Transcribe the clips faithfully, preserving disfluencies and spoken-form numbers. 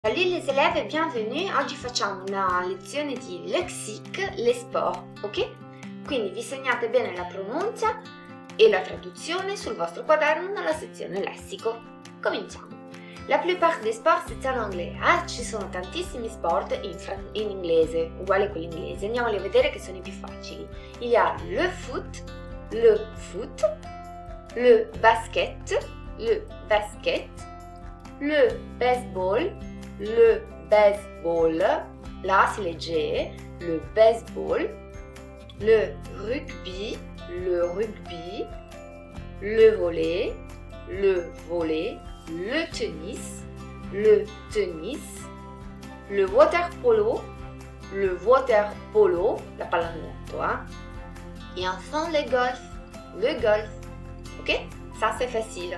Salut les élèves e bienvenue, oggi facciamo una lezione di lexique, les sports, ok? Quindi vi segnate bene la pronuncia e la traduzione sul vostro quaderno nella sezione lessico. Cominciamo. La plupart des sports c'est en anglais, ah, ci sono tantissimi sport in, in inglese, uguali a quelli inglesi, andiamoli a vedere che sono i più facili. Il y a le foot, le foot, le basket, le basket, le baseball, le baseball, là c'est les G, le baseball, le rugby, le rugby, le volley, le volley, le tennis, le tennis, le water polo, le water polo, la pallanuoto, hein? Et enfin le golf, le golf, ok? Ça c'est facile.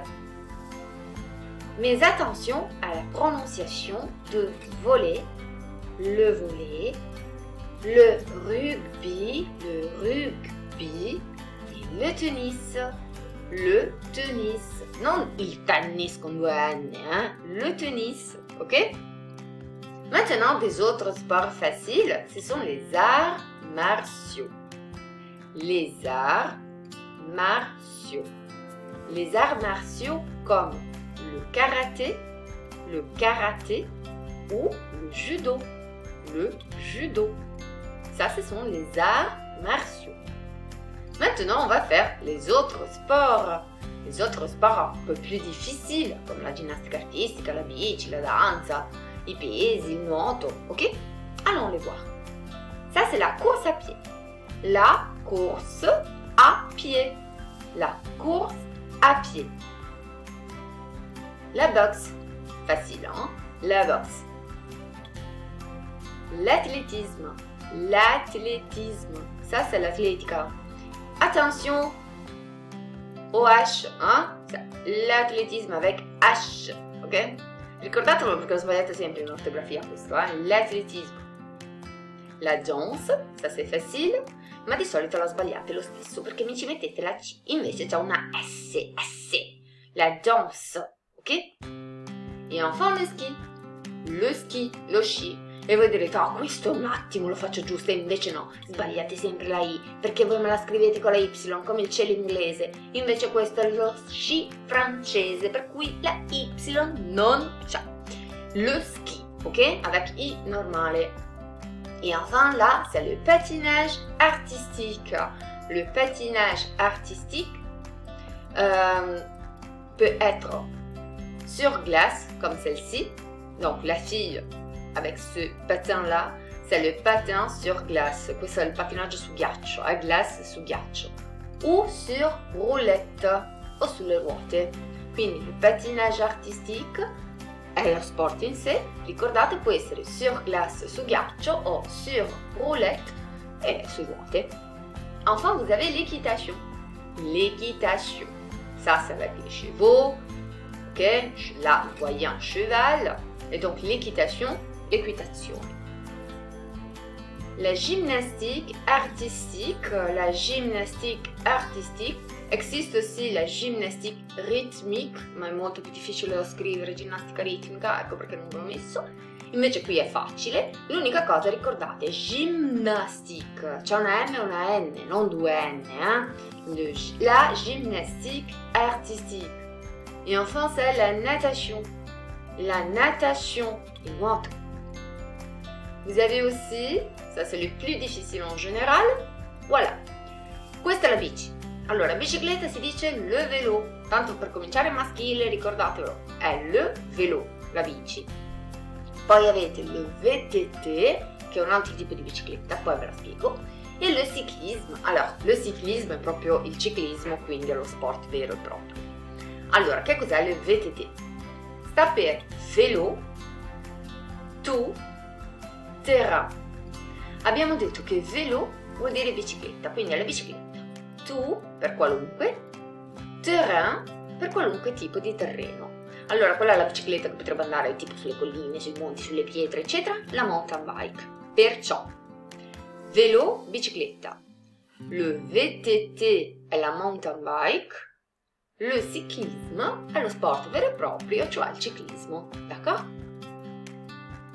Mais attention à la prononciation de volley, le volley, le rugby, le rugby et le tennis, le tennis. Non il tennis con due N, hein? Le tennis, ok? Maintenant, des autres sports faciles, ce sont les arts martiaux. Les arts martiaux. Les arts martiaux comme le karaté, le karaté ou le judo, le judo. Ça, ce sont les arts martiaux. Maintenant, on va faire les autres sports. Les autres sports un peu plus difficiles, comme la gymnastique artistique, la bici, la danza, i pesi, il nuoto, ok? Allons les voir. Ça, c'est la course à pied. La course à pied. La course à pied. La boxe, facile, hein? La boxe. L'athlétisme, l'athlétisme, ça c'est l'athlética. Attention au H, hein? L'athlétisme avec H, ok? Ricordatelo perché lo sbagliate sempre in ortografia questo, eh? L'athlétisme. La danse, ça c'est facile, ma di solito la sbagliate lo stesso perché mi ci mettete la C, invece c'è una S, S. La danse. Ok? E enfin le ski, le ski, lo sci. E voi direte, oh, questo un attimo lo faccio giusto, e invece no, sbagliate sempre la I, perché voi me la scrivete con la Y, come il cielo inglese. Invece questo è lo sci francese, per cui la Y non c'è. Le ski, ok? Avec I normale. Et enfin là, c'est le patinage artistique. Le patinage artistique euh, peut être sur glace, comme celle-ci. Donc la fille avec ce patin-là, c'est le patin sur glace. Questo è il pattinaggio su ghiaccio, a glace su ghiaccio. Ou sur roulette, o sulle ruote. Quindi il patinage artistique è lo sport in sé. Ricordate, può essere sur glace su ghiaccio o sur roulette e su ruote. Enfin, vous avez l'équitation. L'équitation. Ça, c'est avec les chevaux. Ok, là vous voyez un cheval, et donc l'équitation, l'équitation. La gymnastique artistique, la gymnastique artistique, existe aussi la gymnastique rythmique, ma è molto più difficile da scrivere ginnastica ritmica, ecco perché non l'ho messo. Invece qui è facile, l'unica cosa ricordate, gymnastique, c'è una M e una N, non due N, eh? La gymnastique artistique. Et enfin, c'est la natation. La natation. Et nuoto. Vous avez aussi, ça c'est le plus difficile en général, voilà. Questa è la bici. Allora, bicicletta si dice le vélo. Tanto per cominciare maschile, ricordatelo, è le vélo, la bici. Poi avete le V T T, che è un altro tipo di bicicletta, poi ve la spiego. E le cyclisme. Allora, le cyclisme è proprio il ciclismo, quindi è lo sport vero e proprio. Allora, che cos'è il V T T? Sta per vélo, tout, terrain. Abbiamo detto che vélo vuol dire bicicletta, quindi è la bicicletta. Tout per qualunque, terrain per qualunque tipo di terreno. Allora, qual è la bicicletta che potrebbe andare tipo sulle colline, sui monti, sulle pietre, eccetera? La mountain bike. Perciò, vélo, bicicletta. Le V T T è la mountain bike. Le cyclisme è lo sport vero e proprio, cioè il ciclismo, d'accordo?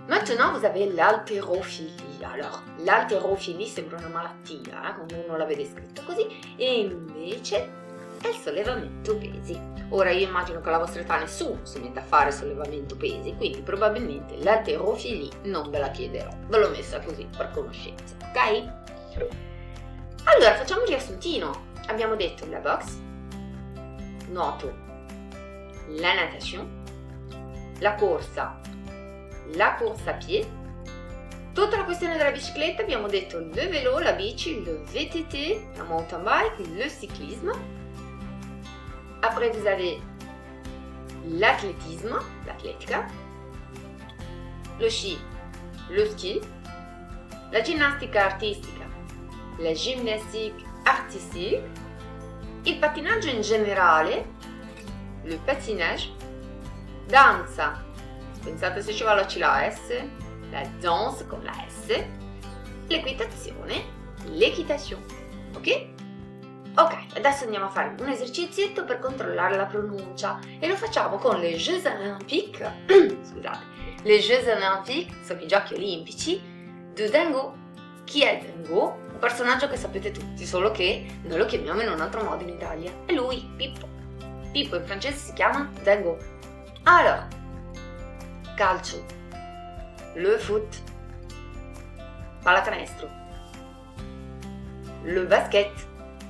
Maintenant, vous avez l'haltérophilie. Alors, l'haltérophilie sembra una malattia, eh, quando uno la vede scritta così, e invece è il sollevamento pesi. Ora, io immagino che alla vostra età nessuno si mette a fare sollevamento pesi, quindi probabilmente l'haltérophilie non ve la chiederò. Ve l'ho messa così, per conoscenza, ok? Allora, facciamo il riassuntino. Abbiamo detto la boxe, nuoto, la natation, la corsa, la course à pied, tutta la questione della bicicletta, abbiamo detto le vélo, la bici, le V T T, la mountain bike, le cyclisme. Après vous avez l'athlétisme, l'atletica, le sci, le ski, la ginnastica artistica, la gymnastique artistique, il pattinaggio in generale, le patinage, danza, pensate se ci va la C la S, la danse con la S, l'equitazione, l'equitation, ok? Ok, adesso andiamo a fare un esercizietto per controllare la pronuncia e lo facciamo con les Jeux Olympiques, scusate, les Jeux Olympiques sono i giochi olimpici di Dingo. Chi è Dingo? Un personaggio che sapete tutti, solo che noi lo chiamiamo in un altro modo in Italia. È lui, Pippo. Pippo in francese si chiama Dingo. Allora, calcio, le foot, pallacanestro, le basket,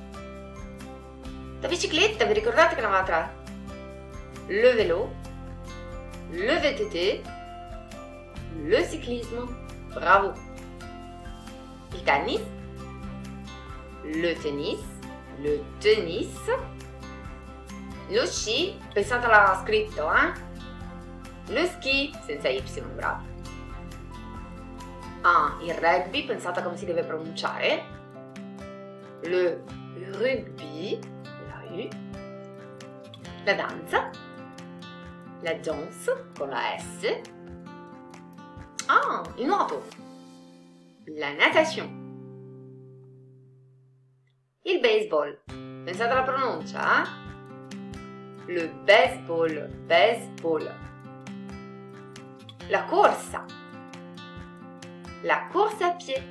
la bicicletta, vi ricordate che ne aveva tre? Le vélo, le V T T, le cyclisme, bravo. Il tennis, le tennis, le tennis, lo sci, pensate alla scritto, eh? Lo ski, senza Y, bravo. Ah, il rugby, pensate a come si deve pronunciare. Le rugby, la U. La danza, la danse con la S. Ah, il nuoto, la natation. Il baseball, pensate alla pronuncia, eh? Le baseball, baseball. La corsa, la course à pied.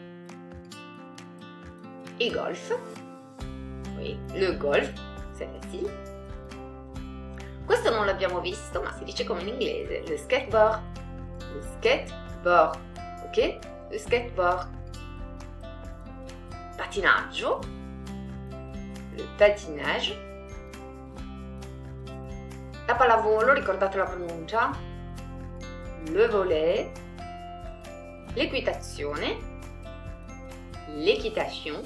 Il golf, oui, le golf, c'est facile. Questo non l'abbiamo visto, ma si dice come in inglese, le skateboard, le skateboard, ok? Le skateboard. Patinaggio, le patinage. La pallavolo, ricordate la pronuncia? Le volley, l'equitazione, l'equitation,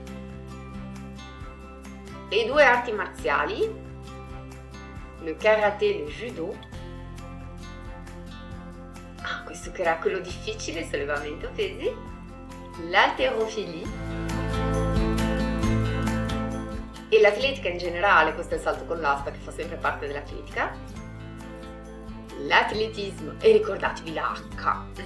le due arti marziali, le karate e il judo. Ah, questo che era quello difficile, il sollevamento pesi, l'haltérophilie e l'atletica in generale, questo è il salto con l'asta che fa sempre parte dell'atletica, l'atletismo e ricordatevi la H.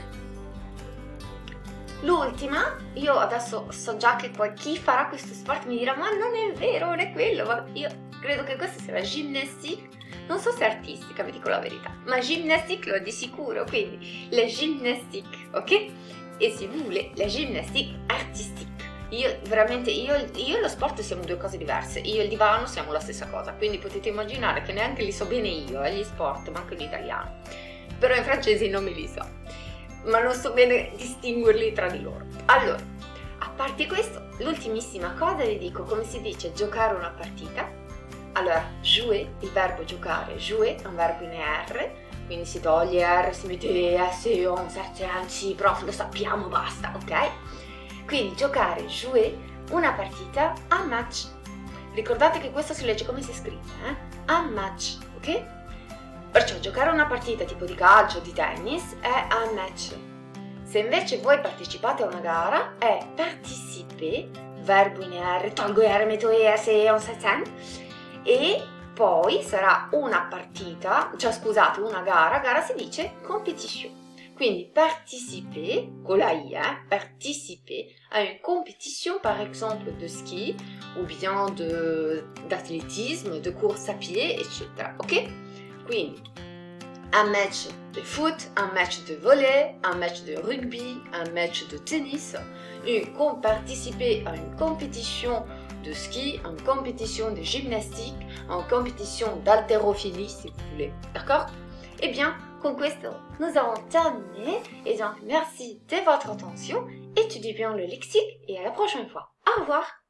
L'ultima, io adesso so già che poi chi farà questo sport mi dirà ma non è vero, non è quello, ma io credo che questa sia la gymnastique, non so se è artistica, vi dico la verità, ma gymnastique lo è di sicuro, quindi la gymnastique, ok? E se vous voulez, la gymnastique artistique. Io veramente, io, io e lo sport siamo due cose diverse, io e il divano siamo la stessa cosa, quindi potete immaginare che neanche li so bene io, eh, gli sport, ma anche l'italiano, però in francese non me li so, ma non so bene distinguerli tra di loro. Allora, a parte questo, l'ultimissima cosa vi dico come si dice giocare una partita. Allora, jouer, il verbo giocare, jouer è un verbo in E R, quindi si toglie R, si mette S, on, sette, anzi, prof, lo sappiamo, basta, ok? Quindi giocare, jouer, una partita, un match. Ricordate che questo si legge come si scrive, eh? Un match, ok? Perciò giocare una partita tipo di calcio o di tennis è un match. Se invece voi partecipate a una gara è participer, verbo in E R, tolgo E R, metto E S, on, sette, e poi sarà una partita, cioè scusate, una gara, gara si dice competition. Quindi participer, con la I, eh, participer à une compétition par exemple de ski ou bien d'athlétisme, de, de course à pied, eccetera. Ok? Quindi un match de foot, un match de volley, un match de rugby, un match de tennis, une, participer à une compétition de ski, une compétition de gymnastique, une compétition d'haltérophilie si vous voulez, d'accord? Eh bien, con questo, nous avons terminé et donc merci de votre attention, étudiez bien le lexique et à la prochaine fois. Au revoir!